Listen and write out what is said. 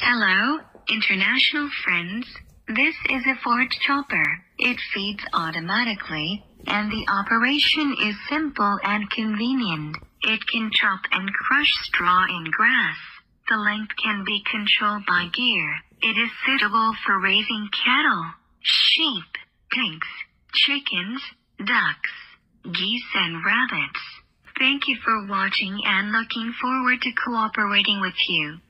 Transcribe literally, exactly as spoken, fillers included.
Hello, international friends. This is a forage chopper. It feeds automatically, and the operation is simple and convenient. It can chop and crush straw and grass. The length can be controlled by gear. It is suitable for raising cattle, sheep, pigs, chickens, ducks, geese and rabbits. Thank you for watching and looking forward to cooperating with you.